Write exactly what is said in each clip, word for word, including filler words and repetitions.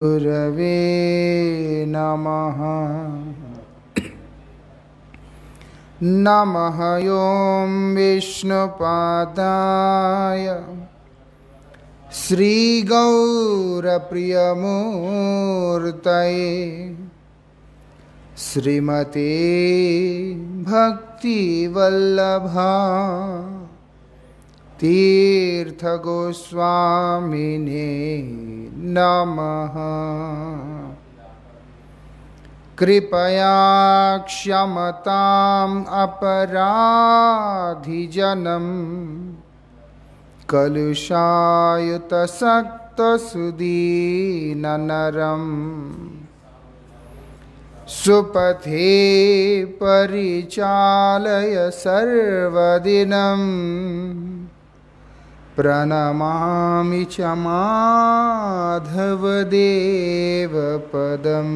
गुरवे नमः। नमः ॐ विष्णुपादाय श्रीगौरप्रियमूर्तये श्रीमते भक्तिवल्लभा तीर्थगोस्वामिने नमः। कृपया क्षमताम् अपराधिजनम् कलुषायुतसक्तसुदीननरम् सुपथे परिचालय सर्वदिनम् प्रणमामि च माधवदेवपदम्।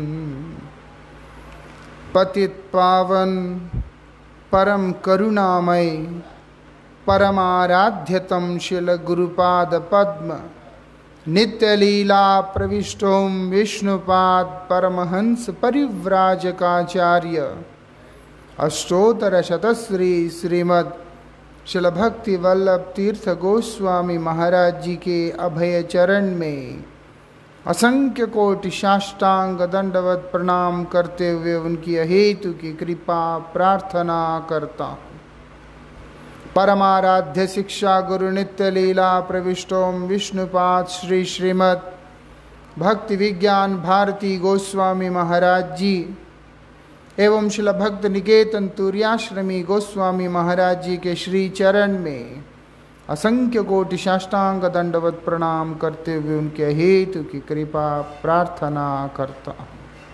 पतितपावन परम करुणामय परमाराध्यतम शिल गुरुपाद पद्म नित्यलीला प्रविष्टों विष्णुपाद परमहंस परिव्राजकाचार्य अष्टोत्तर शतश्री श्रीमद् शिल भक्ति वल्लभ तीर्थ गोस्वामी महाराज जी के अभय चरण में असंख्य कोटि साष्टांग दंडवत प्रणाम करते हुए उनकी अहेतु की कृपा प्रार्थना करता हूँ। परमाराध्य शिक्षा गुरु नित्य लीला प्रविष्टों विष्णुपाद श्री श्रीमद् भक्ति विज्ञान भारती गोस्वामी महाराज जी एवं शिल भक्त निकेतन तुर्याश्रमी गोस्वामी महाराज जी के श्री चरण में असंख्य कोटि साष्टांग दंडवत प्रणाम करते हुए उनके हेतु की कृपा प्रार्थना करता हूँ।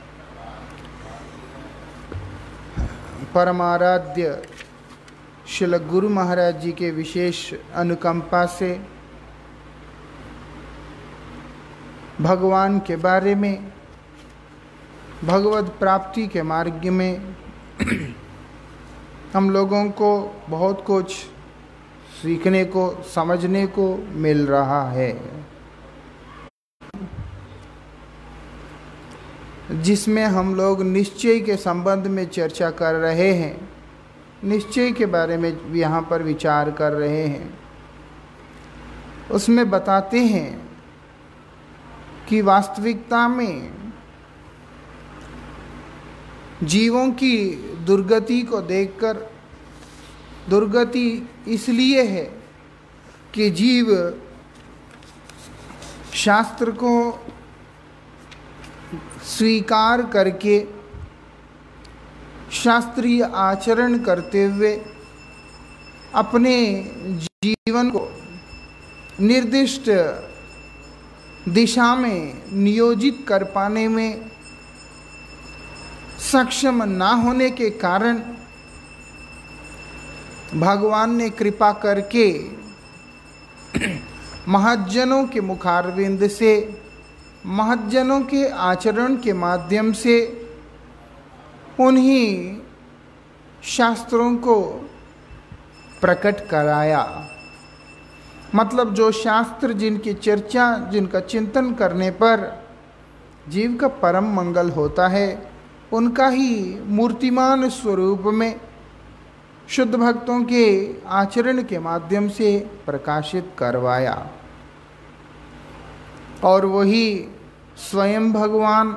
परमाराध्य शिल गुरु महाराज जी के विशेष अनुकंपा से भगवान के बारे में भगवत प्राप्ति के मार्ग में हम लोगों को बहुत कुछ सीखने को समझने को मिल रहा है, जिसमें हम लोग निश्चय के संबंध में चर्चा कर रहे हैं। निश्चय के बारे में यहाँ पर विचार कर रहे हैं। उसमें बताते हैं कि वास्तविकता में जीवों की दुर्गति को देखकर, दुर्गति इसलिए है कि जीव शास्त्र को स्वीकार करके शास्त्रीय आचरण करते हुए अपने जीवन को निर्दिष्ट दिशा में नियोजित कर पाने में सक्षम ना होने के कारण भगवान ने कृपा करके महज्जनों के मुखारविंद से, महज्जनों के आचरण के माध्यम से उन्हीं शास्त्रों को प्रकट कराया। मतलब जो शास्त्र जिनकी चर्चा, जिनका चिंतन करने पर जीव का परम मंगल होता है, उनका ही मूर्तिमान स्वरूप में शुद्ध भक्तों के आचरण के माध्यम से प्रकाशित करवाया। और वही स्वयं भगवान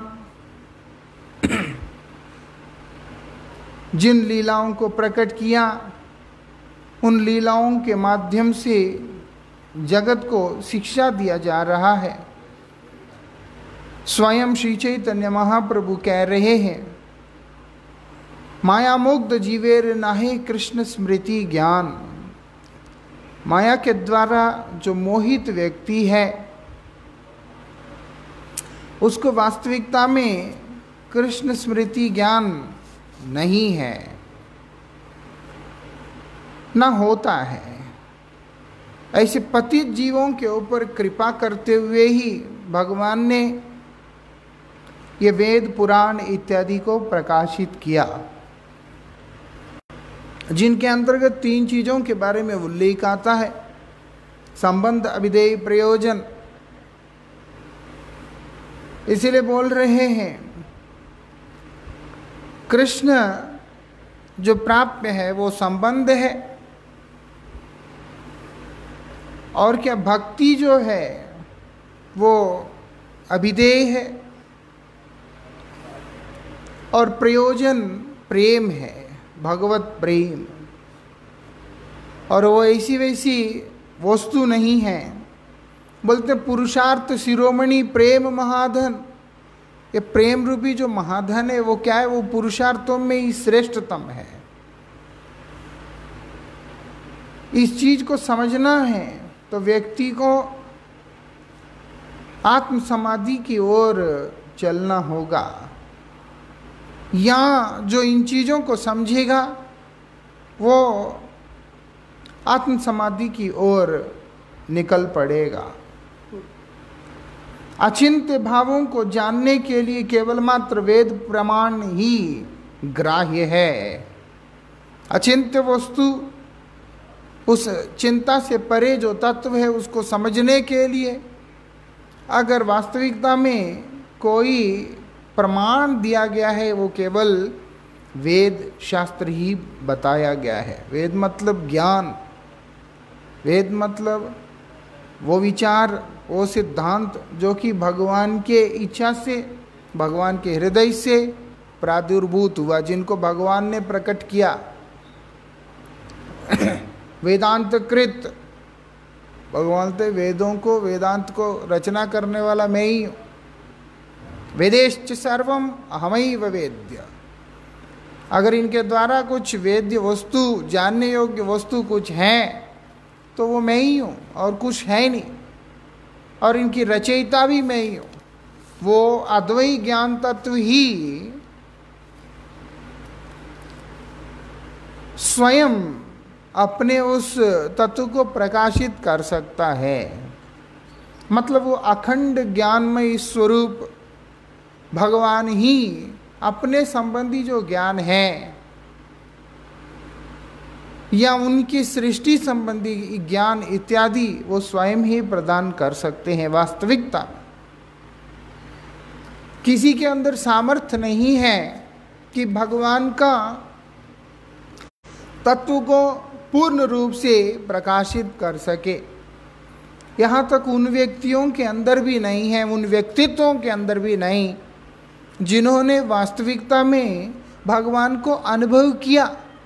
जिन लीलाओं को प्रकट किया, उन लीलाओं के माध्यम से जगत को शिक्षा दिया जा रहा है। स्वयं श्री चैतन्य महाप्रभु कह रहे हैं, माया मुग्ध जीवेर नाहे कृष्ण स्मृति ज्ञान। माया के द्वारा जो मोहित व्यक्ति है, उसको वास्तविकता में कृष्ण स्मृति ज्ञान नहीं है, न होता है। ऐसे पतित जीवों के ऊपर कृपा करते हुए ही भगवान ने ये वेद पुराण इत्यादि को प्रकाशित किया, जिनके अंतर्गत तीन चीजों के बारे में उल्लेख आता है। संबंध, अभिधेय, प्रयोजन। इसीलिए बोल रहे हैं कृष्ण जो प्राप्य है वो संबंध है, और क्या भक्ति जो है वो अभिधेय है, और प्रयोजन प्रेम है, भगवत प्रेम। और वो ऐसी वैसी वस्तु नहीं है। बोलते पुरुषार्थ शिरोमणि प्रेम महाधन। ये प्रेम रूपी जो महाधन है वो क्या है? वो पुरुषार्थों में ही श्रेष्ठतम है। इस चीज को समझना है तो व्यक्ति को आत्म समाधि की ओर चलना होगा। या जो इन चीजों को समझेगा वो आत्म समाधि की ओर निकल पड़ेगा। अचिंत्य भावों को जानने के लिए केवल मात्र वेद प्रमाण ही ग्राह्य है। अचिंत्य वस्तु, उस चिंता से परे जो तत्व है उसको समझने के लिए अगर वास्तविकता में कोई प्रमाण दिया गया है वो केवल वेद शास्त्र ही बताया गया है। वेद मतलब ज्ञान, वेद मतलब वो विचार, वो सिद्धांत जो कि भगवान के इच्छा से, भगवान के हृदय से प्रादुर्भूत हुआ, जिनको भगवान ने प्रकट किया। वेदांत कृत, भगवान ते वेदों को, वेदांत को रचना करने वाला मैं ही हूँ। वेदेश्च सर्वम अहमैव वेद्य। अगर इनके द्वारा कुछ वेद्य वस्तु, जानने योग्य वस्तु कुछ है तो वो मैं ही हूँ और कुछ है नहीं। और इनकी रचयिता भी मैं ही हूँ। वो अद्वैत ज्ञान तत्व ही स्वयं अपने उस तत्व को प्रकाशित कर सकता है। मतलब वो अखंड ज्ञानमय स्वरूप भगवान ही अपने संबंधी जो ज्ञान है या उनकी सृष्टि संबंधी ज्ञान इत्यादि वो स्वयं ही प्रदान कर सकते हैं। वास्तविकता किसी के अंदर सामर्थ्य नहीं है कि भगवान का तत्व को पूर्ण रूप से प्रकाशित कर सके। यहाँ तक उन व्यक्तियों के अंदर भी नहीं है, उन व्यक्तित्वों के अंदर भी नहीं जिन्होंने वास्तविकता में भगवान को अनुभव किया।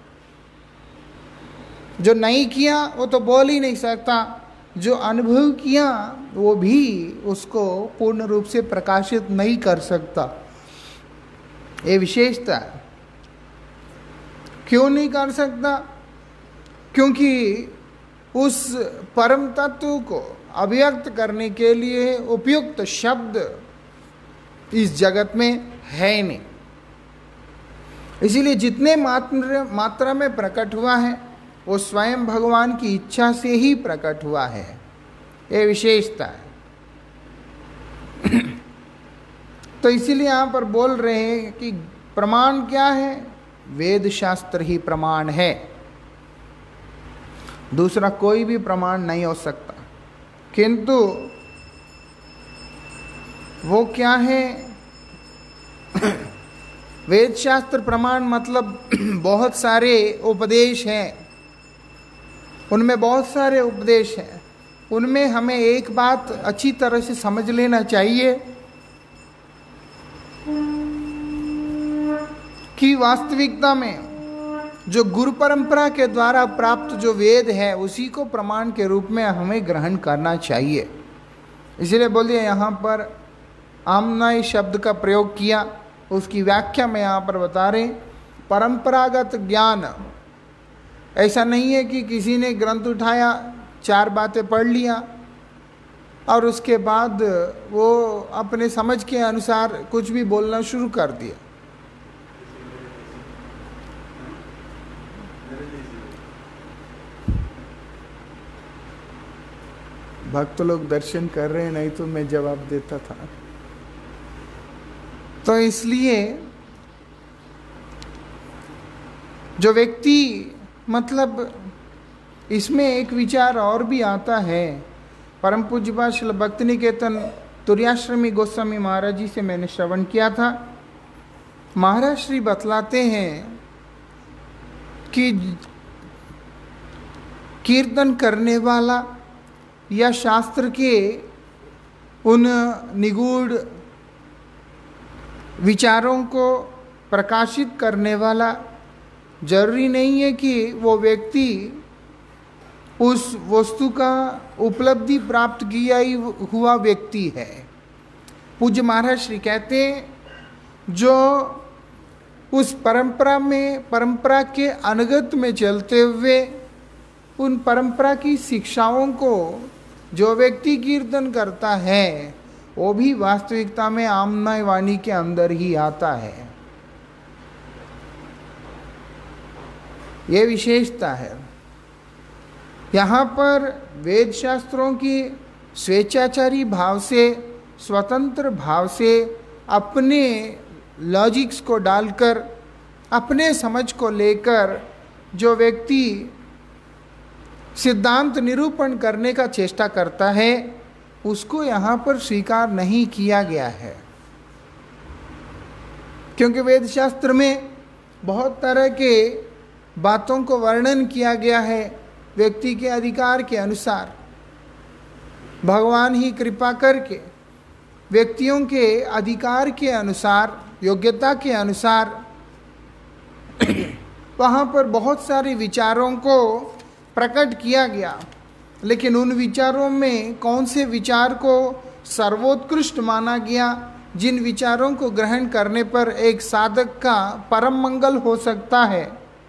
जो नहीं किया वो तो बोल ही नहीं सकता, जो अनुभव किया वो भी उसको पूर्ण रूप से प्रकाशित नहीं कर सकता। ये विशेषता है। क्यों नहीं कर सकता? क्योंकि उस परम तत्व को अभिव्यक्त करने के लिए उपयुक्त शब्द इस जगत में है नहीं। इसीलिए जितने मात्रा मात्रा में प्रकट हुआ है वो स्वयं भगवान की इच्छा से ही प्रकट हुआ है। ये विशेषता है। तो इसीलिए यहाँ पर बोल रहे हैं कि प्रमाण क्या है? वेद शास्त्र ही प्रमाण है, दूसरा कोई भी प्रमाण नहीं हो सकता। किंतु वो क्या है? वेद शास्त्र प्रमाण मतलब बहुत सारे उपदेश हैं, उनमें बहुत सारे उपदेश हैं। उनमें हमें एक बात अच्छी तरह से समझ लेना चाहिए कि वास्तविकता में जो गुरु परंपरा के द्वारा प्राप्त जो वेद है उसी को प्रमाण के रूप में हमें ग्रहण करना चाहिए। इसलिए बोलिए यहाँ पर आमनाय शब्द का प्रयोग किया, उसकी व्याख्या में यहाँ पर बता रहे। परंपरागत ज्ञान ऐसा नहीं है कि किसी ने ग्रंथ उठाया, चार बातें पढ़ लिया और उसके बाद वो अपने समझ के अनुसार कुछ भी बोलना शुरू कर दिया। भक्त लोग दर्शन कर रहे हैं, नहीं तो मैं जवाब देता था। तो इसलिए जो व्यक्ति, मतलब इसमें एक विचार और भी आता है। परम पूज्यपाद श्रील भक्ति निकेतन तुर्याश्रमी गोस्वामी महाराज जी से मैंने श्रवण किया था। महाराज श्री बतलाते हैं कि कीर्तन करने वाला या शास्त्र के उन निगूढ़ विचारों को प्रकाशित करने वाला जरूरी नहीं है कि वो व्यक्ति उस वस्तु का उपलब्धि प्राप्त किया ही हुआ व्यक्ति है। पूज्य महाराज श्री कहते हैं जो उस परंपरा में परंपरा के अनुगत में चलते हुए उन परंपरा की शिक्षाओं को जो व्यक्ति कीर्तन करता है वो भी वास्तविकता में आमना वाणी के अंदर ही आता है। ये विशेषता है। यहाँ पर वेद शास्त्रों की स्वेच्छाचारी भाव से, स्वतंत्र भाव से अपने लॉजिक्स को डालकर, अपने समझ को लेकर जो व्यक्ति सिद्धांत निरूपण करने का चेष्टा करता है उसको यहाँ पर स्वीकार नहीं किया गया है। क्योंकि वेद शास्त्र में बहुत तरह के बातों को वर्णन किया गया है व्यक्ति के अधिकार के अनुसार। भगवान ही कृपा करके व्यक्तियों के अधिकार के अनुसार, योग्यता के अनुसार वहाँ पर बहुत सारे विचारों को प्रकट किया गया। लेकिन उन विचारों में कौन से विचार को सर्वोत्कृष्ट माना गया, जिन विचारों को ग्रहण करने पर एक साधक का परम मंगल हो सकता है,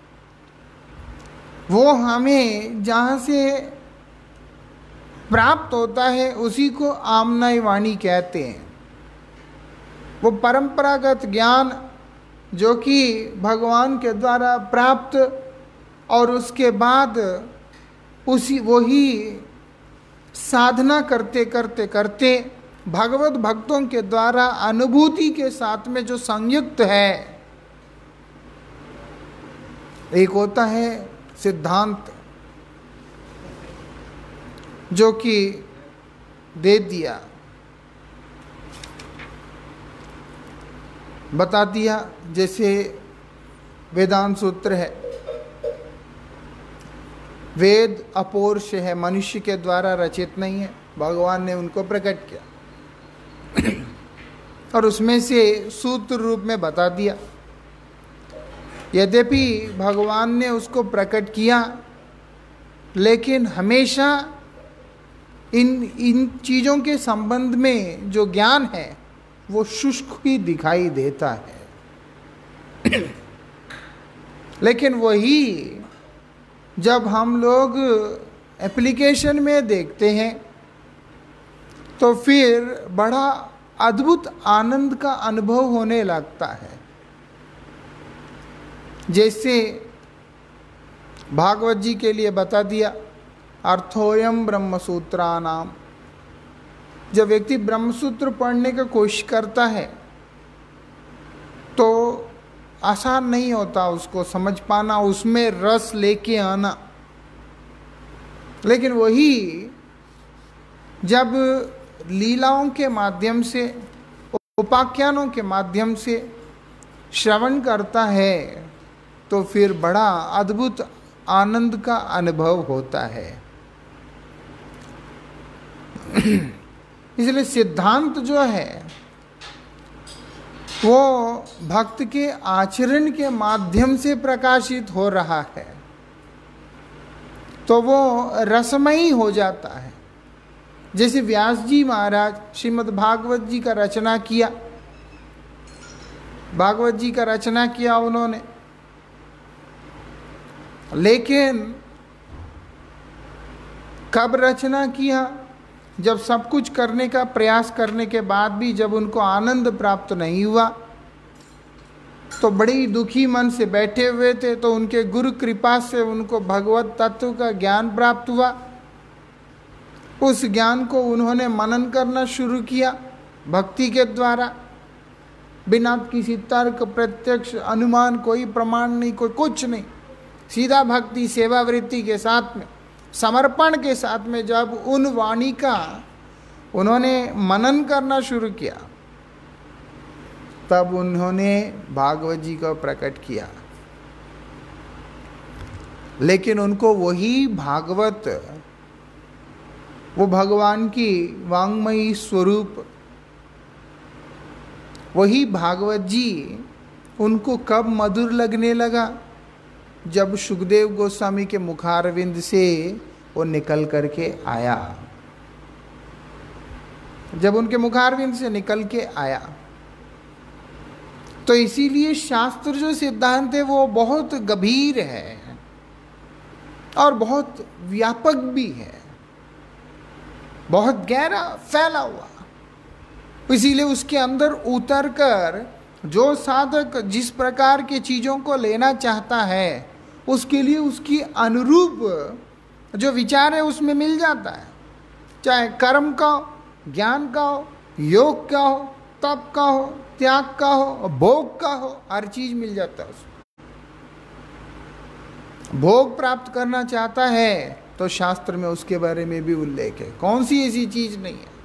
वो हमें जहाँ से प्राप्त होता है उसी को आमनाई वाणी कहते हैं। वो परंपरागत ज्ञान जो कि भगवान के द्वारा प्राप्त और उसके बाद उसी वही साधना करते करते करते भगवत भक्तों के द्वारा अनुभूति के साथ में जो संयुक्त है, एक होता है सिद्धांत जो कि दे दिया, बता दिया। जैसे वेदांत सूत्र है, वेद अपौरुष है, मनुष्य के द्वारा रचित नहीं है, भगवान ने उनको प्रकट किया और उसमें से सूत्र रूप में बता दिया। यद्यपि भगवान ने उसको प्रकट किया, लेकिन हमेशा इन इन चीज़ों के संबंध में जो ज्ञान है वो शुष्क ही दिखाई देता है। लेकिन वही जब हम लोग एप्लीकेशन में देखते हैं तो फिर बड़ा अद्भुत आनंद का अनुभव होने लगता है। जैसे भागवत जी के लिए बता दिया, अर्थोयम ब्रह्मसूत्रा नाम। जब व्यक्ति ब्रह्मसूत्र पढ़ने का कोशिश करता है तो आसान नहीं होता उसको समझ पाना, उसमें रस लेके आना। लेकिन वही जब लीलाओं के माध्यम से, उपाख्यानों के माध्यम से श्रवण करता है तो फिर बड़ा अद्भुत आनंद का अनुभव होता है। इसलिए सिद्धांत जो है वो भक्त के आचरण के माध्यम से प्रकाशित हो रहा है तो वो रसमयी हो जाता है। जैसे व्यास जी महाराज श्रीमद् भागवत जी का रचना किया, भागवत जी का रचना किया उन्होंने, लेकिन कब रचना किया? जब सब कुछ करने का प्रयास करने के बाद भी जब उनको आनंद प्राप्त नहीं हुआ तो बड़ी दुखी मन से बैठे हुए थे, तो उनके गुरु कृपा से उनको भगवत तत्व का ज्ञान प्राप्त हुआ। उस ज्ञान को उन्होंने मनन करना शुरू किया भक्ति के द्वारा, बिना किसी तर्क, प्रत्यक्ष, अनुमान, कोई प्रमाण नहीं, कोई कुछ नहीं, सीधा भक्ति सेवा वृत्ति के साथ में, समर्पण के साथ में जब उन वाणी का उन्होंने मनन करना शुरू किया, तब उन्होंने भागवत जी को प्रकट किया। लेकिन उनको वही भागवत, वो भगवान की वांग्मयी स्वरूप, वही भागवत जी उनको कब मधुर लगने लगा? जब सुखदेव गोस्वामी के मुखारविंद से वो निकल करके आया, जब उनके मुखारविंद से निकल के आया। तो इसीलिए शास्त्र जो सिद्धांत है वो बहुत गंभीर है और बहुत व्यापक भी है, बहुत गहरा फैला हुआ। इसीलिए उसके अंदर उतर कर जो साधक जिस प्रकार की चीज़ों को लेना चाहता है, उसके लिए उसकी अनुरूप जो विचार है उसमें मिल जाता है। चाहे कर्म का हो, ज्ञान का हो, योग का हो, तप का हो, त्याग का हो, भोग का हो, हर चीज मिल जाता है उसमें। भोग प्राप्त करना चाहता है तो शास्त्र में उसके बारे में भी उल्लेख है, कौन सी ऐसी चीज नहीं है।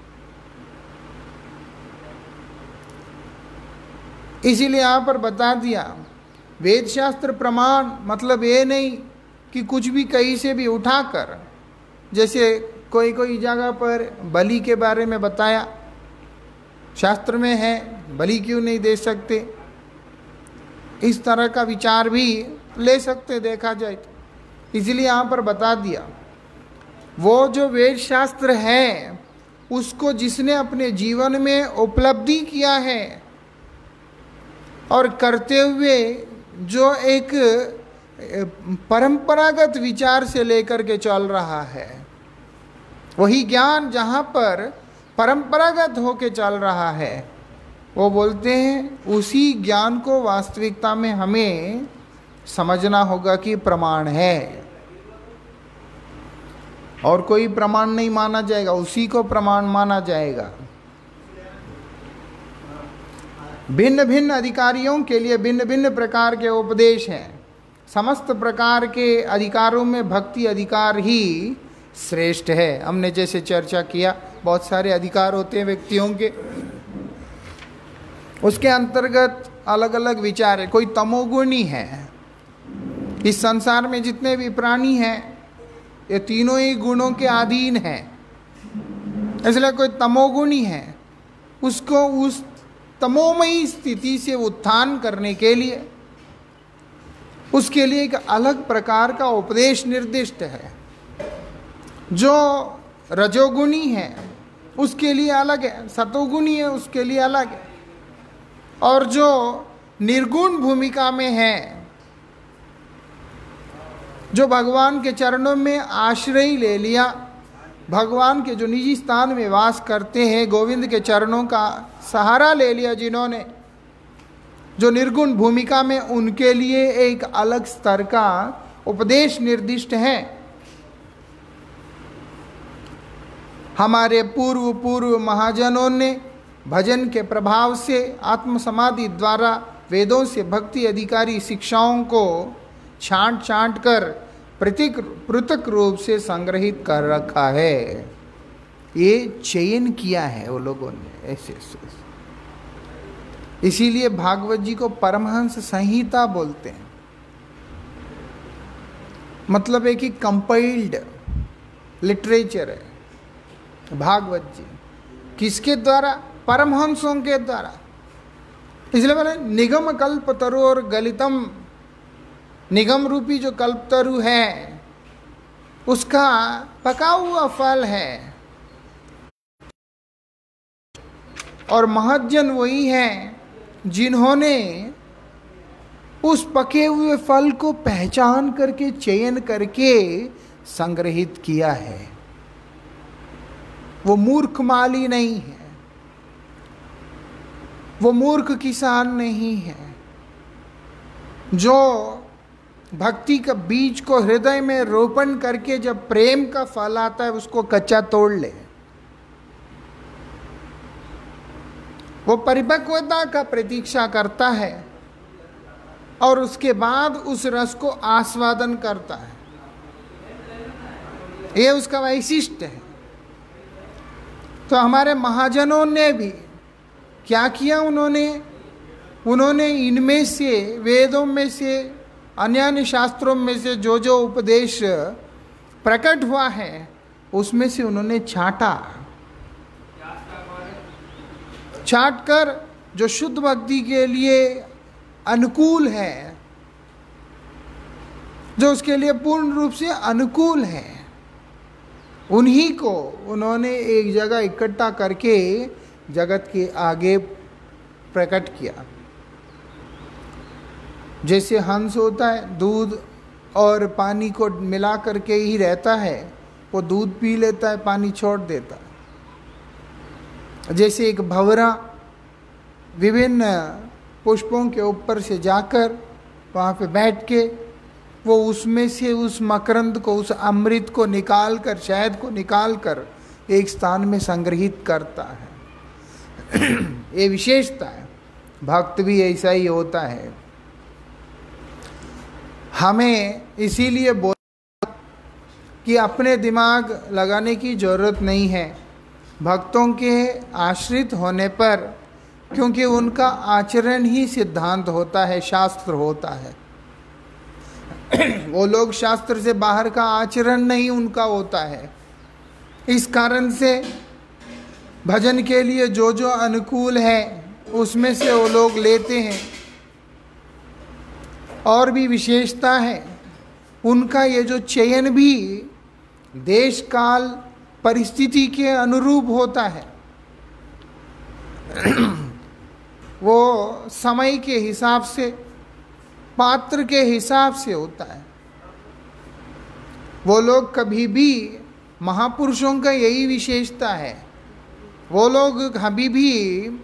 इसीलिए यहां पर बता दिया, वेद शास्त्र प्रमाण मतलब ये नहीं कि कुछ भी कहीं से भी उठाकर, जैसे कोई कोई जगह पर बलि के बारे में बताया, शास्त्र में है, बलि क्यों नहीं दे सकते, इस तरह का विचार भी ले सकते देखा जाए तो। इसलिए यहाँ पर बता दिया, वो जो वेद शास्त्र है उसको जिसने अपने जीवन में उपलब्धि किया है और करते हुए जो एक परंपरागत विचार से लेकर के चल रहा है, वही ज्ञान जहाँ पर परंपरागत होके चल रहा है, वो बोलते हैं उसी ज्ञान को वास्तविकता में हमें समझना होगा कि प्रमाण है, और कोई प्रमाण नहीं माना जाएगा, उसी को प्रमाण माना जाएगा। भिन्न भिन्न अधिकारियों के लिए भिन्न भिन्न प्रकार के उपदेश हैं। समस्त प्रकार के अधिकारों में भक्ति अधिकार ही श्रेष्ठ है। हमने जैसे चर्चा किया, बहुत सारे अधिकार होते हैं व्यक्तियों के, उसके अंतर्गत अलग अलग विचार है। कोई तमोगुणी है, इस संसार में जितने भी प्राणी हैं ये तीनों ही गुणों के अधीन हैं, इसलिए कोई तमोगुणी है, उसको उस तमोमयी स्थिति से उत्थान करने के लिए उसके लिए एक अलग प्रकार का उपदेश निर्दिष्ट है। जो रजोगुणी है उसके लिए अलग है, सतोगुणी है उसके लिए अलग है, और जो निर्गुण भूमिका में है, जो भगवान के चरणों में आश्रय ले लिया, भगवान के जो निजी स्थान में वास करते हैं, गोविंद के चरणों का सहारा ले लिया जिन्होंने, जो निर्गुण भूमिका में, उनके लिए एक अलग स्तर का उपदेश निर्दिष्ट है। हमारे पूर्व पूर्व महाजनों ने भजन के प्रभाव से आत्म समाधि द्वारा वेदों से भक्ति अधिकारी शिक्षाओं को छांट छांट कर पृथक पृथक रूप से संग्रहित कर रखा है। ये चयन किया है वो लोगों ने ऐसे ऐसे। इसीलिए भागवत जी को परमहंस संहिता बोलते हैं। मतलब है कि कंपाइल्ड लिटरेचर है भागवत जी। किसके द्वारा? परमहंसों के द्वारा। इसलिए मैंने निगम कल्प तरु और गलितम, निगम रूपी जो कल्पतरु है उसका पका हुआ फल है, और महज्जन वही हैं जिन्होंने उस पके हुए फल को पहचान करके चयन करके संग्रहित किया है। वो मूर्ख माली नहीं है, वो मूर्ख किसान नहीं है जो भक्ति का बीज को हृदय में रोपण करके जब प्रेम का फल आता है उसको कच्चा तोड़ ले। वो परिपक्वता का प्रतीक्षा करता है और उसके बाद उस रस को आस्वादन करता है। ये उसका वैशिष्ट्य है। तो हमारे महाजनों ने भी क्या किया, उन्होंने उन्होंने इनमें से, वेदों में से, अन्य अन्य शास्त्रों में से जो जो उपदेश प्रकट हुआ है उसमें से उन्होंने छांटा, छांट कर जो शुद्ध भक्ति के लिए अनुकूल है, जो उसके लिए पूर्ण रूप से अनुकूल है, उन्हीं को उन्होंने एक जगह इकट्ठा करके जगत के आगे प्रकट किया। जैसे हंस होता है, दूध और पानी को मिला करके ही रहता है, वो दूध पी लेता है, पानी छोड़ देता है। जैसे एक भंवरा विभिन्न पुष्पों के ऊपर से जाकर वहाँ पे बैठ के वो उसमें से उस मकरंद को, उस अमृत को निकाल कर, शहद को निकाल कर एक स्थान में संग्रहित करता है। ये विशेषता है। भक्त भी ऐसा ही होता है। हमें इसीलिए बोला कि अपने दिमाग लगाने की जरूरत नहीं है भक्तों के आश्रित होने पर, क्योंकि उनका आचरण ही सिद्धांत होता है, शास्त्र होता है। वो लोग शास्त्र से बाहर का आचरण नहीं उनका होता है। इस कारण से भजन के लिए जो जो अनुकूल है उसमें से वो लोग लेते हैं। और भी विशेषता है उनका, ये जो चयन भी देश काल परिस्थिति के अनुरूप होता है। वो समय के हिसाब से, पात्र के हिसाब से होता है। वो लोग कभी भी, महापुरुषों का यही विशेषता है, वो लोग कभी भी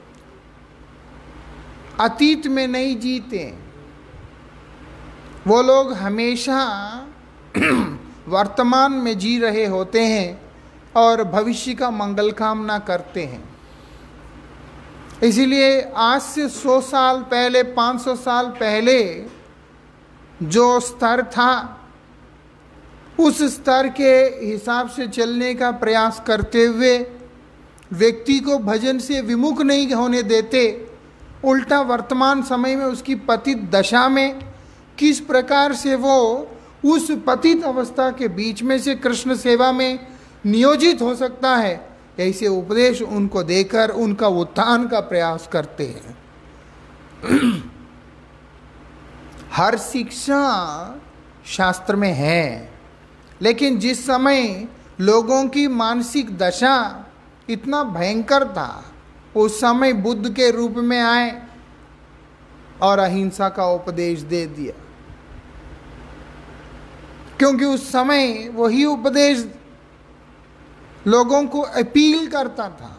अतीत में नहीं जीते। वो लोग हमेशा वर्तमान में जी रहे होते हैं और भविष्य का मंगल कामना करते हैं। इसीलिए आज से सौ साल पहले, पाँच सौ साल पहले जो स्तर था, उस स्तर के हिसाब से चलने का प्रयास करते हुए व्यक्ति को भजन से विमुख नहीं होने देते। उल्टा वर्तमान समय में उसकी पतित दशा में किस प्रकार से वो उस पतित अवस्था के बीच में से कृष्ण सेवा में नियोजित हो सकता है, ऐसे उपदेश उनको देकर उनका उत्थान का प्रयास करते हैं। हर शिक्षा शास्त्र में है, लेकिन जिस समय लोगों की मानसिक दशा इतना भयंकर था, उस समय बुद्ध के रूप में आए और अहिंसा का उपदेश दे दिया। क्योंकि उस समय वही उपदेश लोगों को अपील करता था,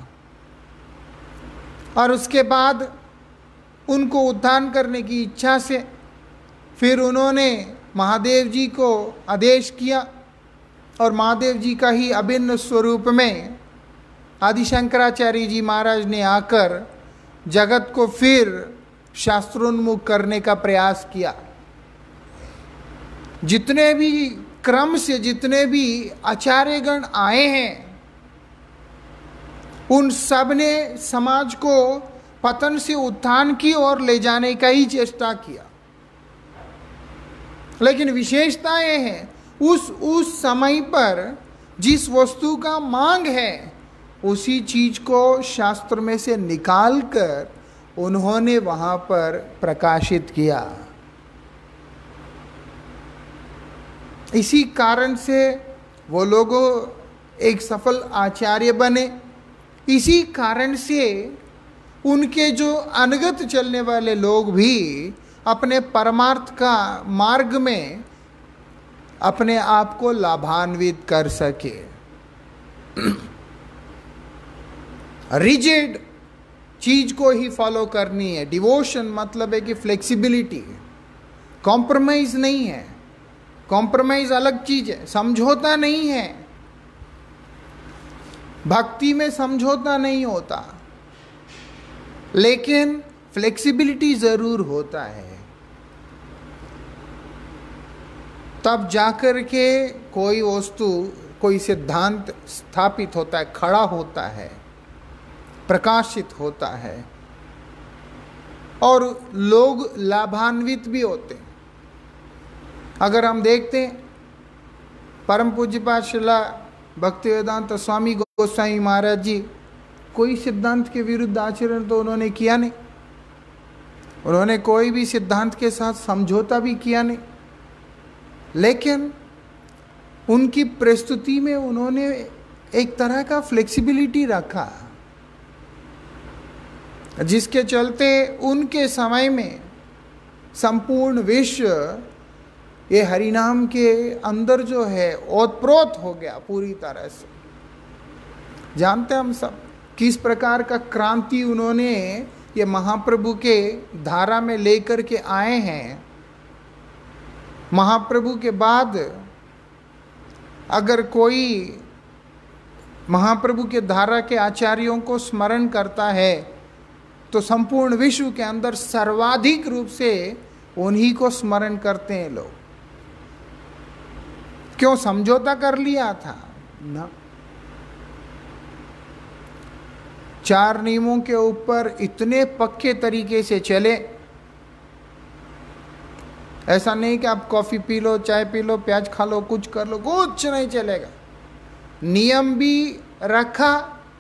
और उसके बाद उनको उत्थान करने की इच्छा से फिर उन्होंने महादेव जी को आदेश किया, और महादेव जी का ही अभिन्न स्वरूप में आदि शंकराचार्य जी महाराज ने आकर जगत को फिर शास्त्रोन्मुख करने का प्रयास किया। जितने भी क्रम से जितने भी आचार्यगण आए हैं, उन सब ने समाज को पतन से उत्थान की ओर ले जाने का ही चेष्टा किया। लेकिन विशेषता यह है, उस उस समय पर जिस वस्तु का मांग है, उसी चीज को शास्त्र में से निकाल कर उन्होंने वहां पर प्रकाशित किया। इसी कारण से वो लोग एक सफल आचार्य बने। इसी कारण से उनके जो अनुगत चलने वाले लोग भी अपने परमार्थ का मार्ग में अपने आप को लाभान्वित कर सके। रिजिड चीज को ही फॉलो करनी है। डिवोशन मतलब है कि फ्लेक्सिबिलिटी, कॉम्प्रोमाइज नहीं है। कॉम्प्रोमाइज अलग चीज है, समझौता नहीं है। भक्ति में समझौता नहीं होता, लेकिन फ्लेक्सिबिलिटी जरूर होता है। तब जाकर के कोई वस्तु, कोई सिद्धांत स्थापित होता है, खड़ा होता है। प्रकाशित होता है और लोग लाभान्वित भी होते हैं। अगर हम देखते हैं परम पूज्यपाद श्रीला भक्तिवेदांत स्वामी गोस्वामी महाराज जी, कोई सिद्धांत के विरुद्ध आचरण तो उन्होंने किया नहीं, उन्होंने कोई भी सिद्धांत के साथ समझौता भी किया नहीं, लेकिन उनकी प्रस्तुति में उन्होंने एक तरह का फ्लेक्सिबिलिटी रखा, जिसके चलते उनके समय में संपूर्ण विश्व ये हरिनाम के अंदर जो है ओतप्रोत हो गया पूरी तरह से। जानते हैं हम सब किस प्रकार का क्रांति उन्होंने ये महाप्रभु के धारा में लेकर के आए हैं। महाप्रभु के बाद अगर कोई महाप्रभु के धारा के आचार्यों को स्मरण करता है तो संपूर्ण विश्व के अंदर सर्वाधिक रूप से उन्हीं को स्मरण करते हैं लोग। क्यों? समझौता कर लिया था ना। चार नियमों के ऊपर इतने पक्के तरीके से चले, ऐसा नहीं कि आप कॉफी पी लो, चाय पी लो, प्याज खा लो, कुछ कर लो, कुछ नहीं चलेगा। नियम भी रखा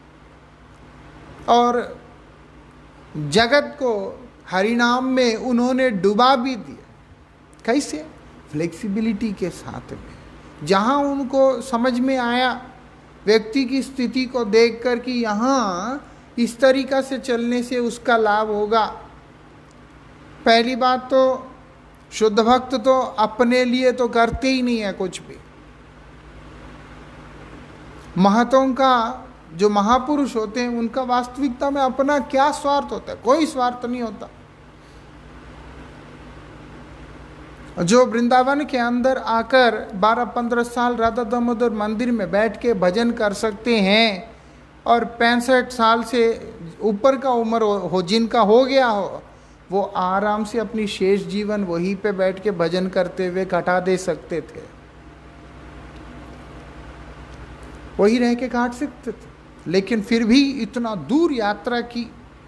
और जगत को हरिनाम में उन्होंने डुबा भी दिया। कैसे? फ्लेक्सिबिलिटी के साथ में। जहाँ उनको समझ में आया व्यक्ति की स्थिति को देखकर कि यहाँ इस तरीका से चलने से उसका लाभ होगा। पहली बात तो शुद्ध भक्त तो अपने लिए तो करते ही नहीं है कुछ भी। महतों का जो महापुरुष होते हैं उनका वास्तविकता में अपना क्या स्वार्थ होता है? कोई स्वार्थ नहीं होता। जो वृंदावन के अंदर आकर बारह पंद्रह साल राधा दामोदर मंदिर में बैठ के भजन कर सकते हैं और पैंसठ साल से ऊपर का उम्र हो, हो जिनका हो गया हो, वो आराम से अपनी शेष जीवन वहीं पे बैठ के भजन करते हुए काटा दे सकते थे, वही रह के काट सकते थे। लेकिन फिर भी इतना दूर यात्रा की।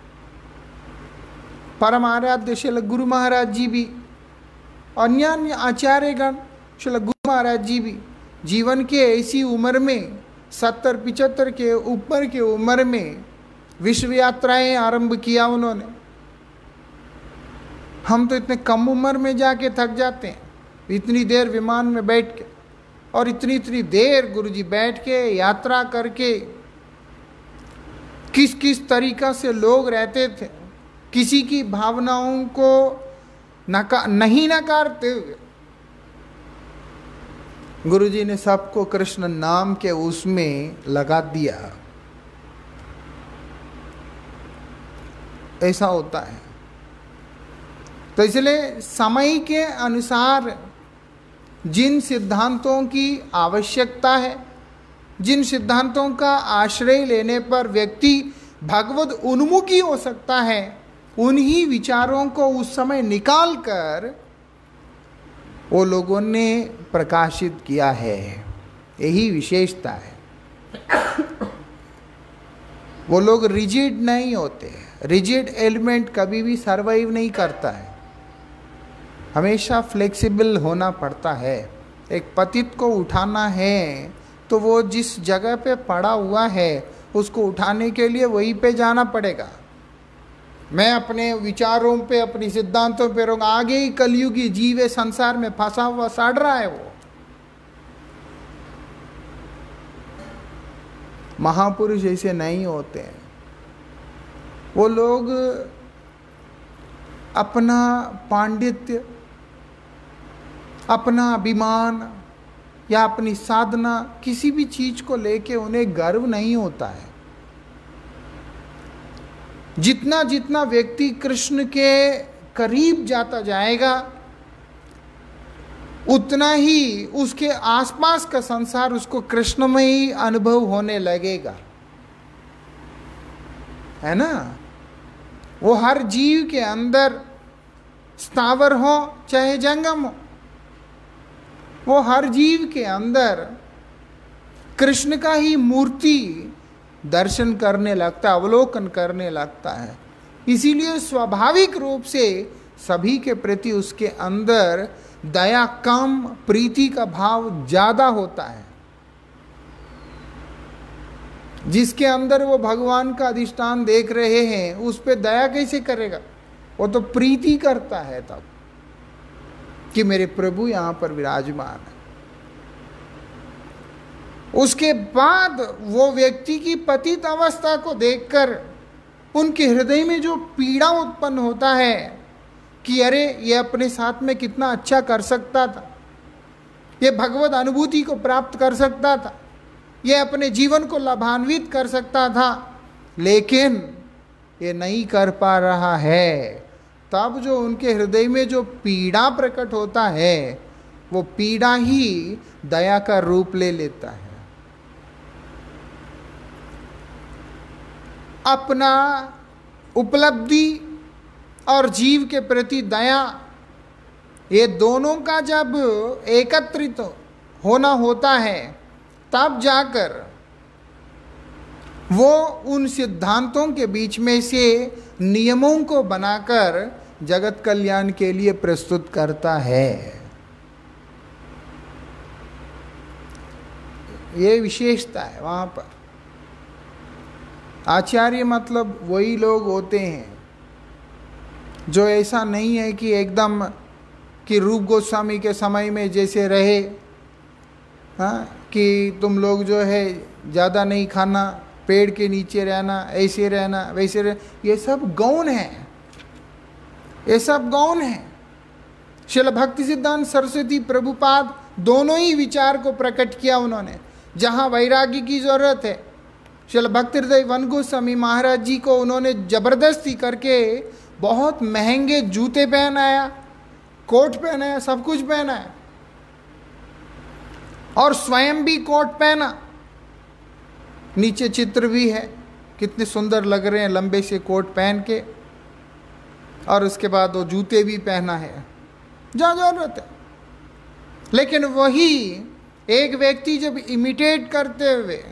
परम आराध्य श्री गुरु महाराज जी भी, अन्य अन्य आचार्यगण, श्री गुरु महाराज जी भी जीवन के ऐसी उम्र में सत्तर पिचहत्तर के ऊपर के उम्र में विश्व यात्राएं आरंभ किया उन्होंने। हम तो इतने कम उम्र में जाके थक जाते हैं, इतनी देर विमान में बैठ के, और इतनी इतनी देर गुरुजी बैठ के यात्रा करके किस किस तरीका से लोग रहते थे, किसी की भावनाओं को नका नहीं नकारते हुए गुरुजी ने सबको कृष्ण नाम के उसमें लगा दिया। ऐसा होता है। तो इसलिए समय के अनुसार जिन सिद्धांतों की आवश्यकता है, जिन सिद्धांतों का आश्रय लेने पर व्यक्ति भगवद उन्मुखी हो सकता है, उन्हीं विचारों को उस समय निकाल कर वो लोगों ने प्रकाशित किया है। यही विशेषता है। वो लोग रिजिड नहीं होते। रिजिड एलिमेंट कभी भी सर्वाइव नहीं करता है, हमेशा फ्लेक्सिबल होना पड़ता है। एक पतित को उठाना है तो वो जिस जगह पे पड़ा हुआ है उसको उठाने के लिए वहीं पे जाना पड़ेगा। मैं अपने विचारों पे, अपनी सिद्धांतों पे रहूँगा, आगे ही कलयुगी जीव है, संसार में फंसा हुआ साड़ रहा है। वो महापुरुष ऐसे नहीं होते हैं। वो लोग अपना पांडित्य, अपना अभिमान या अपनी साधना, किसी भी चीज को लेके उन्हें गर्व नहीं होता है। जितना जितना व्यक्ति कृष्ण के करीब जाता जाएगा उतना ही उसके आसपास का संसार उसको कृष्णमयी अनुभव होने लगेगा, है ना। वो हर जीव के अंदर, स्थावर हो चाहे जंगम हो, वो हर जीव के अंदर कृष्ण का ही मूर्ति दर्शन करने लगता है, अवलोकन करने लगता है। इसीलिए स्वाभाविक रूप से सभी के प्रति उसके अंदर दया कम, प्रीति का भाव ज्यादा होता है। जिसके अंदर वो भगवान का अधिष्ठान देख रहे हैं उस पे दया कैसे करेगा? वो तो प्रीति करता है तब कि मेरे प्रभु यहां पर विराजमान है। उसके बाद वो व्यक्ति की पतित अवस्था को देखकर उनके हृदय में जो पीड़ा उत्पन्न होता है कि अरे ये अपने साथ में कितना अच्छा कर सकता था, ये भगवत अनुभूति को प्राप्त कर सकता था, ये अपने जीवन को लाभान्वित कर सकता था, लेकिन ये नहीं कर पा रहा है। तब जो उनके हृदय में जो पीड़ा प्रकट होता है वो पीड़ा ही दया का रूप ले लेता है। अपना उपलब्धि और जीव के प्रति दया, ये दोनों का जब एकत्रित होना होता है तब जाकर वो उन सिद्धांतों के बीच में से नियमों को बनाकर जगत कल्याण के लिए प्रस्तुत करता है। ये विशेषता है वहां पर। आचार्य मतलब वही लोग होते हैं जो ऐसा नहीं है कि एकदम कि रूप गोस्वामी के समय में जैसे रहे, हाँ, कि तुम लोग जो है ज़्यादा नहीं खाना, पेड़ के नीचे रहना, ऐसे रहना, वैसे रहना, ये सब गौण है, ये सब गौण है। श्रील भक्ति सिद्धांत सरस्वती प्रभुपाद दोनों ही विचार को प्रकट किया उन्होंने। जहाँ वैराग्य की जरूरत है, श्रील भक्ति हृदय वन गोस्वामी महाराज जी को उन्होंने जबरदस्ती करके बहुत महंगे जूते पहनाया, कोट पहनाया, सब कुछ पहनाया और स्वयं भी कोट पहना। नीचे चित्र भी है, कितने सुंदर लग रहे हैं लंबे से कोट पहन के, और उसके बाद वो जूते भी पहना है जहाँ जरूरत है। लेकिन वही एक व्यक्ति जब इमिटेट करते हुए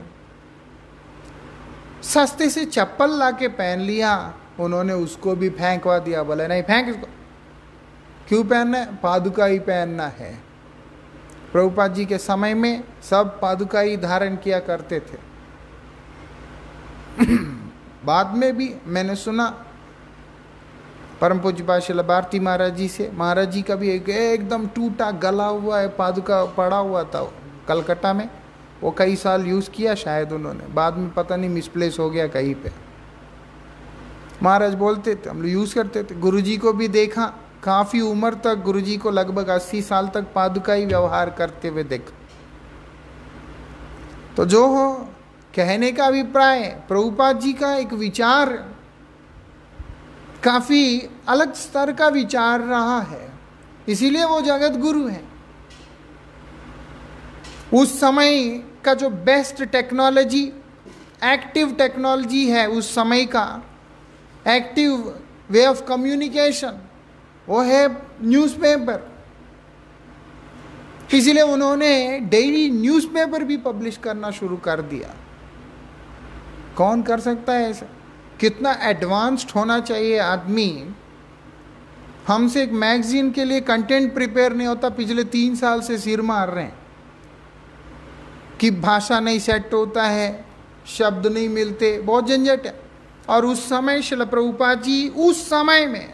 सस्ते से चप्पल लाके पहन लिया, उन्होंने उसको भी फेंकवा दिया। बोले नहीं, फेंक इसको। क्यों पहनना है? पादुका ही पहनना है। प्रभुपाद जी के समय में सब पादुका ही धारण किया करते थे। बाद में भी मैंने सुना परम पूज्य पाशल भारती महाराज जी से, महाराज जी का भी एक एकदम टूटा गला हुआ है पादुका पड़ा हुआ था कलकत्ता में। वो कई साल यूज़ किया शायद उन्होंने, बाद में पता नहीं मिसप्लेस हो गया कहीं पे। महाराज बोलते थे, हम लोग यूज़ करते थे। गुरुजी को भी देखा, काफ़ी उम्र तक गुरुजी को लगभग अस्सी साल तक पादुका ही व्यवहार करते हुए देखा। तो जो हो, कहने का अभिप्राय, प्रभुपाद जी का एक विचार काफ़ी अलग स्तर का विचार रहा है, इसीलिए वो जगत गुरु हैं। उस समय का जो बेस्ट टेक्नोलॉजी, एक्टिव टेक्नोलॉजी है उस समय का, एक्टिव वे ऑफ कम्युनिकेशन, वो है न्यूज़पेपर। इसीलिए उन्होंने डेली न्यूज़पेपर भी पब्लिश करना शुरू कर दिया। कौन कर सकता है ऐसा? कितना एडवांस्ड होना चाहिए आदमी। हमसे एक मैगजीन के लिए कंटेंट प्रिपेयर नहीं होता, पिछले तीन साल से सिर मार रहे हैं कि भाषा नहीं सेट होता है, शब्द नहीं मिलते, बहुत झंझट है। और उस समय श्रील प्रभुपाद जी उस समय में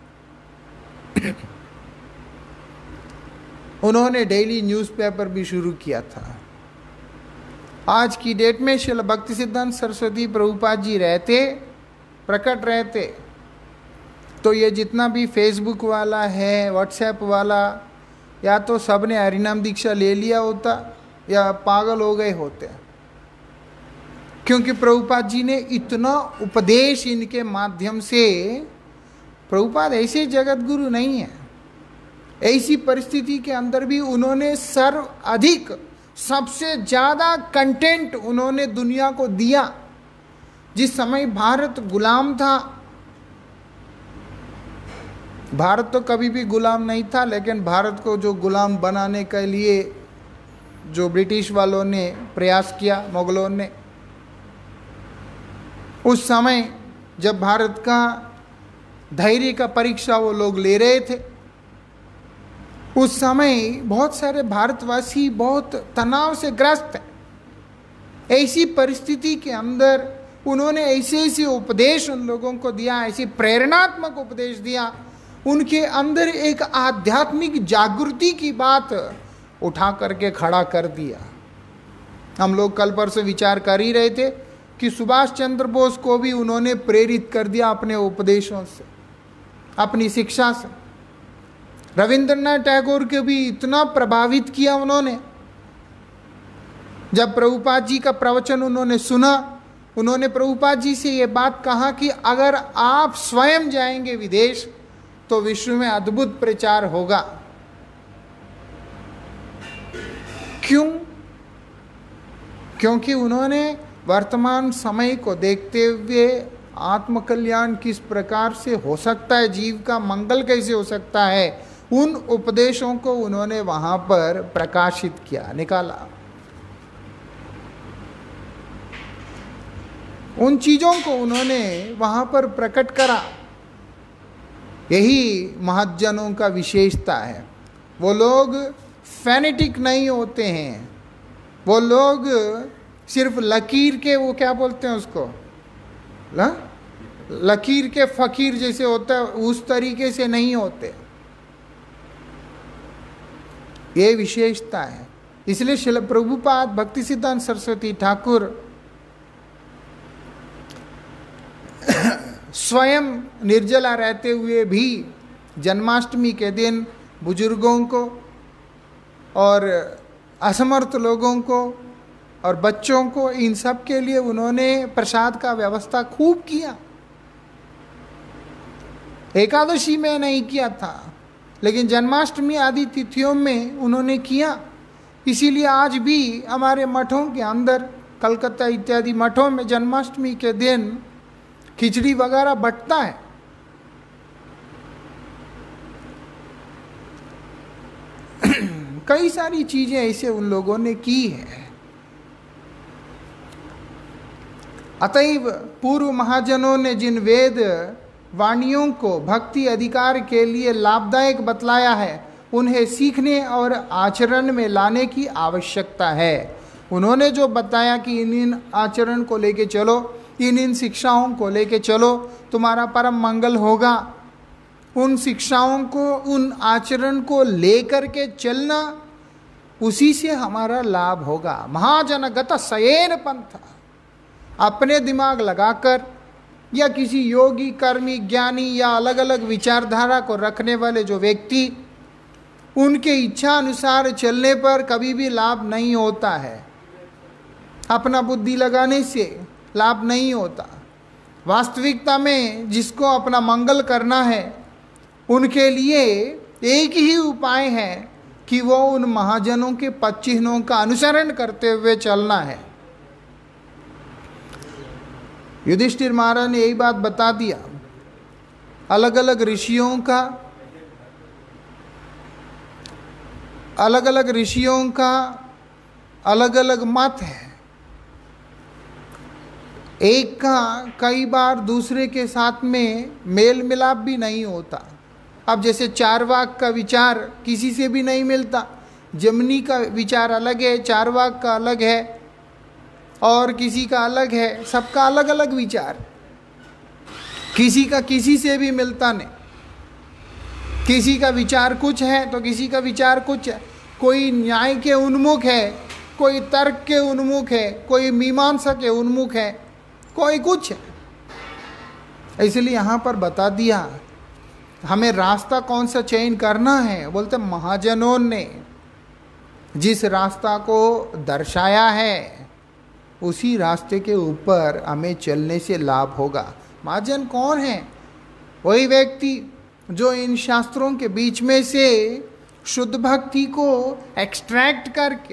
उन्होंने डेली न्यूज़पेपर भी शुरू किया था। आज की डेट में श्रील भक्ति सिद्धांत सरस्वती प्रभुपाद जी रहते, प्रकट रहते, तो ये जितना भी फेसबुक वाला है, व्हाट्सएप वाला, या तो सब ने हरिनाम दीक्षा ले लिया होता या पागल हो गए होते। क्योंकि प्रभुपाद जी ने इतना उपदेश इनके माध्यम से, प्रभुपाद ऐसे जगत गुरु नहीं है, ऐसी परिस्थिति के अंदर भी उन्होंने सर्व अधिक सबसे ज़्यादा कंटेंट उन्होंने दुनिया को दिया। जिस समय भारत गुलाम था, भारत तो कभी भी गुलाम नहीं था, लेकिन भारत को जो गुलाम बनाने के लिए जो ब्रिटिश वालों ने प्रयास किया, मुगलों ने, उस समय जब भारत का धैर्य का परीक्षा वो लोग ले रहे थे, उस समय बहुत सारे भारतवासी बहुत तनाव से ग्रस्त हैं। ऐसी परिस्थिति के अंदर उन्होंने ऐसे ऐसे उपदेश उन लोगों को दिया, ऐसी प्रेरणात्मक उपदेश दिया, उनके अंदर एक आध्यात्मिक जागृति की बात उठा करके खड़ा कर दिया। हम लोग कल परसों विचार कर ही रहे थे कि सुभाष चंद्र बोस को भी उन्होंने प्रेरित कर दिया अपने उपदेशों से, अपनी शिक्षा से। रविंद्रनाथ टैगोर को भी इतना प्रभावित किया उन्होंने। जब प्रभुपाद जी का प्रवचन उन्होंने सुना, उन्होंने प्रभुपाद जी से ये बात कहा कि अगर आप स्वयं जाएंगे विदेश तो विश्व में अद्भुत प्रचार होगा। क्यों? क्योंकि उन्होंने वर्तमान समय को देखते हुए आत्मकल्याण किस प्रकार से हो सकता है, जीव का मंगल कैसे हो सकता है, उन उपदेशों को उन्होंने वहां पर प्रकाशित किया, निकाला। उन चीजों को उन्होंने वहां पर प्रकट करा। यही महज्जनों का विशेषता है। वो लोग फैनेटिक नहीं होते हैं, वो लोग सिर्फ लकीर के, वो क्या बोलते हैं उसको, ल? लकीर के फकीर जैसे होता है उस तरीके से नहीं होते। ये विशेषता है। इसलिए श्रील प्रभुपाद भक्ति सिद्धांत सरस्वती ठाकुर स्वयं निर्जला रहते हुए भी जन्माष्टमी के दिन बुजुर्गों को और असमर्थ लोगों को और बच्चों को, इन सब के लिए उन्होंने प्रसाद का व्यवस्था खूब किया। एकादशी में नहीं किया था, लेकिन जन्माष्टमी आदि तिथियों में उन्होंने किया। इसीलिए आज भी हमारे मठों के अंदर, कलकत्ता इत्यादि मठों में जन्माष्टमी के दिन खिचड़ी वगैरह बंटता है। कई सारी चीजें ऐसे उन लोगों ने की है। अतएव पूर्व महाजनों ने जिन वेद वाणियों को भक्ति अधिकार के लिए लाभदायक बतलाया है, उन्हें सीखने और आचरण में लाने की आवश्यकता है। उन्होंने जो बताया कि इन इन आचरण को लेके चलो, इन इन शिक्षाओं को लेके चलो, तुम्हारा परम मंगल होगा, उन शिक्षाओं को, उन आचरण को लेकर के चलना, उसी से हमारा लाभ होगा। महाजनगत सयेन पंथ, अपने दिमाग लगाकर या किसी योगी, कर्मी, ज्ञानी या अलग अलग विचारधारा को रखने वाले जो व्यक्ति, उनके इच्छा अनुसार चलने पर कभी भी लाभ नहीं होता है। अपना बुद्धि लगाने से लाभ नहीं होता। वास्तविकता में जिसको अपना मंगल करना है, उनके लिए एक ही उपाय है कि वो उन महाजनों के पद चिन्हों का अनुसरण करते हुए चलना है। युधिष्ठिर महाराज ने यही बात बता दिया। अलग अलग ऋषियों का अलग अलग ऋषियों का अलग अलग मत है। एक का कई बार दूसरे के साथ में मेल मिलाप भी नहीं होता। अब जैसे चारवाक का विचार किसी से भी नहीं मिलता। जमनी का विचार अलग है, चारवाक का अलग है, और किसी का अलग है। सबका अलग अलग विचार, किसी का किसी से भी मिलता नहीं। किसी का विचार कुछ है तो किसी का विचार कुछ है। कोई न्याय के उन्मुख है, कोई तर्क के उन्मुख है, कोई मीमांसा के उन्मुख है, कोई कुछ है। इसलिए यहाँ पर बता दिया हमें रास्ता कौन सा चयन करना है। बोलते महाजनों ने जिस रास्ता को दर्शाया है, उसी रास्ते के ऊपर हमें चलने से लाभ होगा। महाजन कौन है? वही व्यक्ति जो इन शास्त्रों के बीच में से शुद्ध भक्ति को एक्सट्रैक्ट करके,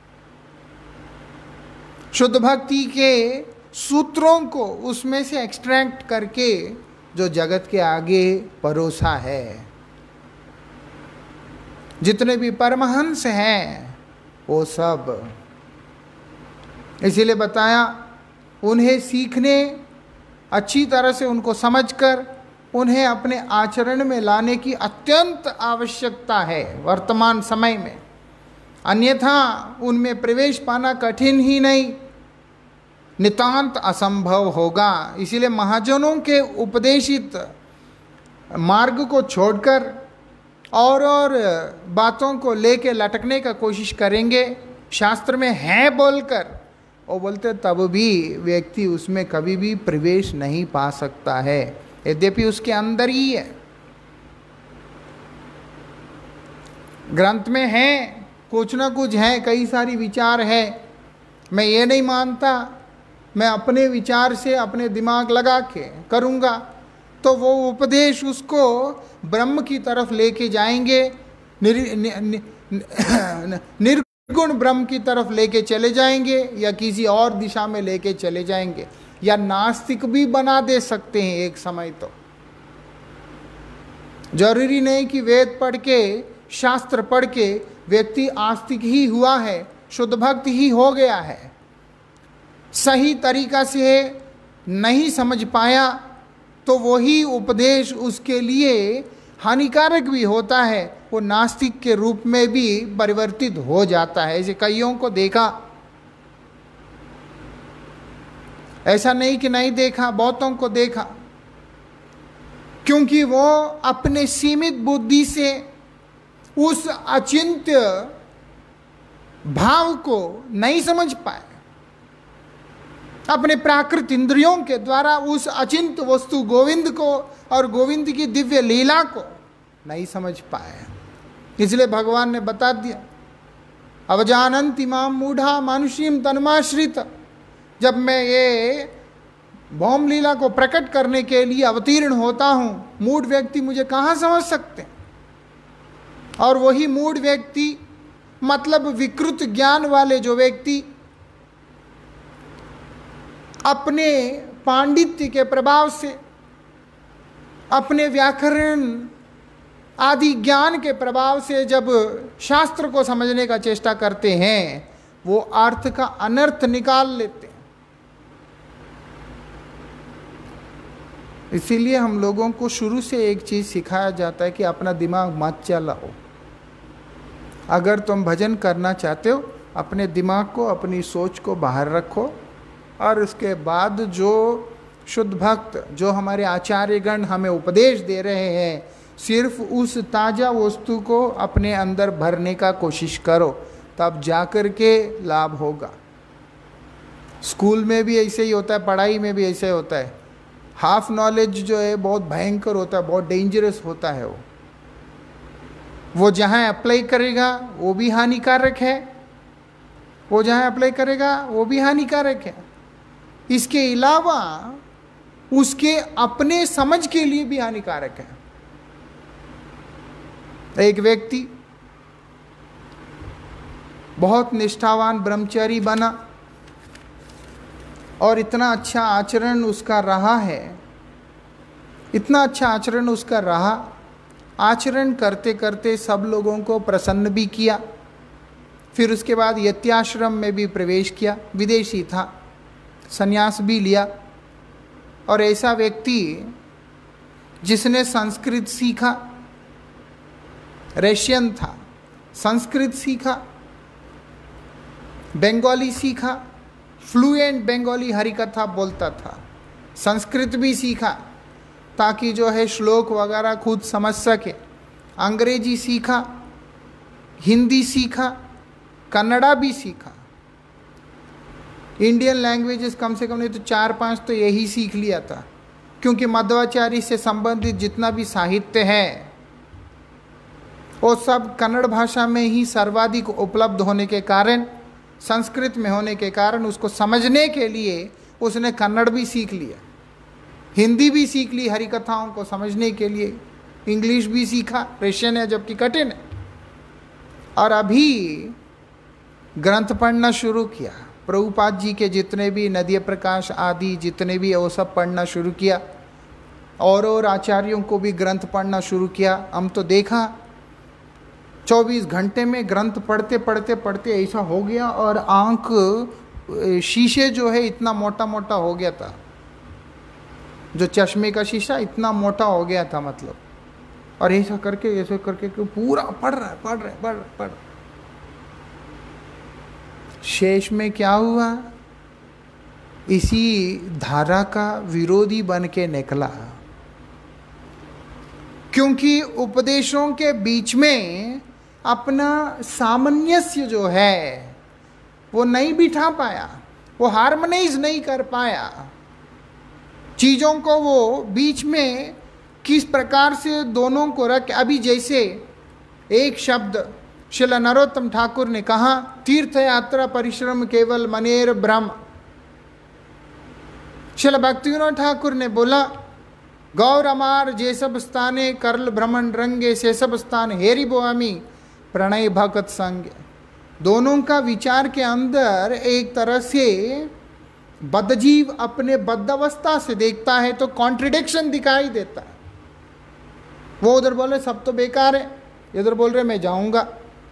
शुद्ध भक्ति के सूत्रों को उसमें से एक्सट्रैक्ट करके जो जगत के आगे परोसा है। जितने भी परमहंस हैं वो सब, इसीलिए बताया उन्हें सीखने अच्छी तरह से उनको समझकर उन्हें अपने आचरण में लाने की अत्यंत आवश्यकता है वर्तमान समय में, अन्यथा उनमें प्रवेश पाना कठिन ही नहीं, नितांत असंभव होगा। इसीलिए महाजनों के उपदेशित मार्ग को छोड़कर और और बातों को लेके लटकने का कोशिश करेंगे, शास्त्र में है बोलकर, और बोलते तब भी व्यक्ति उसमें कभी भी प्रवेश नहीं पा सकता है, यद्यपि उसके अंदर ही है। ग्रंथ में है, कुछ ना कुछ है, कई सारी विचार है। मैं ये नहीं मानता मैं अपने विचार से अपने दिमाग लगा के करूँगा तो वो उपदेश उसको ब्रह्म की तरफ लेके जाएंगे, निर, नि, नि, निर्गुण ब्रह्म की तरफ लेके चले जाएंगे या किसी और दिशा में लेके चले जाएंगे, या नास्तिक भी बना दे सकते हैं एक समय। तो जरूरी नहीं कि वेद पढ़ के शास्त्र पढ़ के व्यक्ति आस्तिक ही हुआ है, शुद्ध भक्त ही हो गया है। सही तरीका से नहीं समझ पाया तो वही उपदेश उसके लिए हानिकारक भी होता है, वो नास्तिक के रूप में भी परिवर्तित हो जाता है। ऐसे कईयों को देखा, ऐसा नहीं कि नहीं देखा, बहुतों को देखा, क्योंकि वो अपने सीमित बुद्धि से उस अचिंत्य भाव को नहीं समझ पाए, अपने प्राकृत इंद्रियों के द्वारा उस अचिंत वस्तु गोविंद को और गोविंद की दिव्य लीला को नहीं समझ पाए। इसलिए भगवान ने बता दिया, अवजानन्ति माम मूढ़ा मानुषीम तन्माश्रित। जब मैं ये भौम लीला को प्रकट करने के लिए अवतीर्ण होता हूँ, मूढ़ व्यक्ति मुझे कहाँ समझ सकते? और वही मूढ़ व्यक्ति मतलब विकृत ज्ञान वाले जो व्यक्ति अपने पांडित्य के प्रभाव से, अपने व्याकरण आदि ज्ञान के प्रभाव से जब शास्त्र को समझने का चेष्टा करते हैं, वो अर्थ का अनर्थ निकाल लेते हैं। इसीलिए हम लोगों को शुरू से एक चीज सिखाया जाता है कि अपना दिमाग मत चलाओ। अगर तुम भजन करना चाहते हो, अपने दिमाग को, अपनी सोच को बाहर रखो, और उसके बाद जो शुद्ध भक्त, जो हमारे आचार्यगण हमें उपदेश दे रहे हैं, सिर्फ उस ताज़ा वस्तु को अपने अंदर भरने का कोशिश करो, तब जाकर के लाभ होगा। स्कूल में भी ऐसे ही होता है, पढ़ाई में भी ऐसे होता है। हाफ नॉलेज जो है बहुत भयंकर होता है, बहुत डेंजरस होता है। वो वो जहाँ अप्लाई करेगा वो भी हानिकारक है, वो जहाँ अप्लाई करेगा वो भी हानिकारक है। इसके अलावा उसके अपने समझ के लिए भी हानिकारक है। एक व्यक्ति बहुत निष्ठावान ब्रह्मचारी बना और इतना अच्छा आचरण उसका रहा है, इतना अच्छा आचरण उसका रहा, आचरण करते करते सब लोगों को प्रसन्न भी किया। फिर उसके बाद यत्याश्रम में भी प्रवेश किया, विदेशी था, संन्यास भी लिया। और ऐसा व्यक्ति जिसने संस्कृत सीखा, रशियन था, संस्कृत सीखा, बंगाली सीखा, फ्लुएंट बंगाली हरिकथा बोलता था, संस्कृत भी सीखा ताकि जो है श्लोक वगैरह खुद समझ सके, अंग्रेजी सीखा, हिंदी सीखा, कन्नड़ा भी सीखा, इंडियन लैंग्वेजेस कम से कम नहीं तो चार पांच तो यही सीख लिया था, क्योंकि मध्वाचार्य से संबंधित जितना भी साहित्य है वो सब कन्नड़ भाषा में ही सर्वाधिक उपलब्ध होने के कारण, संस्कृत में होने के कारण उसको समझने के लिए उसने कन्नड़ भी सीख लिया, हिंदी भी सीख ली हरिकथाओं को समझने के लिए, इंग्लिश भी सीखा, रशियन है जबकि कठिन है। और अभी ग्रंथ पढ़ना शुरू किया, प्रभुपाद जी के जितने भी नदिया प्रकाश आदि जितने भी वो सब पढ़ना शुरू किया, और और आचार्यों को भी ग्रंथ पढ़ना शुरू किया। हम तो देखा चौबीस घंटे में ग्रंथ पढ़ते पढ़ते पढ़ते ऐसा हो गया, और आंख शीशे जो है इतना मोटा मोटा हो गया था। जो चश्मे का शीशा इतना मोटा हो गया था मतलब, और ऐसा करके ऐसा करके पूरा पढ़ रहा है पढ़ रहा है पढ़ रहा है पढ़ रहा है। शेष में क्या हुआ, इसी धारा का विरोधी बन के निकला, क्योंकि उपदेशों के बीच में अपना सामंजस्य जो है वो नहीं बिठा पाया, वो हार्मोनाइज नहीं कर पाया चीज़ों को, वो बीच में किस प्रकार से दोनों को रख। अभी जैसे एक शब्द श्रील नरोत्तम ठाकुर ने कहा, तीर्थ यात्रा परिश्रम केवल मनेर ब्रह्म। श्रील भक्तिविनोद ठाकुर ने बोला, गौर अमार जे सब स्थाने करल भ्रमण रंगे से सब स्थान हेरी बोआमी प्रणय भगत संग। दोनों का विचार के अंदर एक तरह से बद्धजीव अपने बद्ध अवस्था से देखता है तो कॉन्ट्रिडिक्शन दिखाई देता है। वो उधर बोल रहे सब तो बेकार है, इधर बोल रहे मैं जाऊंगा।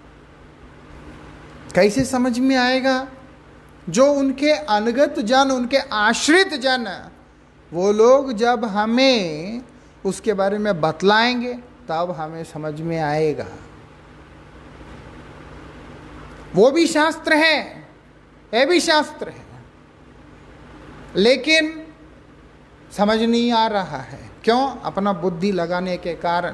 कैसे समझ में आएगा? जो उनके अनुगत जन, उनके आश्रित जन, वो लोग जब हमें उसके बारे में बतलाएंगे तब हमें समझ में आएगा। वो भी शास्त्र है, ये भी शास्त्र है, लेकिन समझ नहीं आ रहा है। क्यों? अपना बुद्धि लगाने के कारण।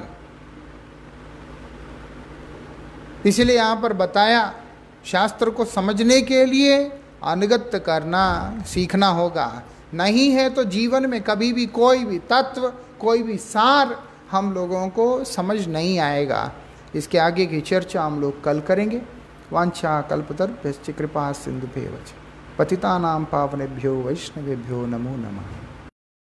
इसलिए यहाँ पर बताया, शास्त्र को समझने के लिए अनुगत करना सीखना होगा। नहीं है तो जीवन में कभी भी कोई भी तत्व, कोई भी सार हम लोगों को समझ नहीं आएगा। इसके आगे की चर्चा हम लोग कल करेंगे। वांछा कल्पतरुभ्यश्च कृपा सिंधुभ्येव च पतितानां पावनेभ्यो वैष्णवेभ्यो नमो नमः।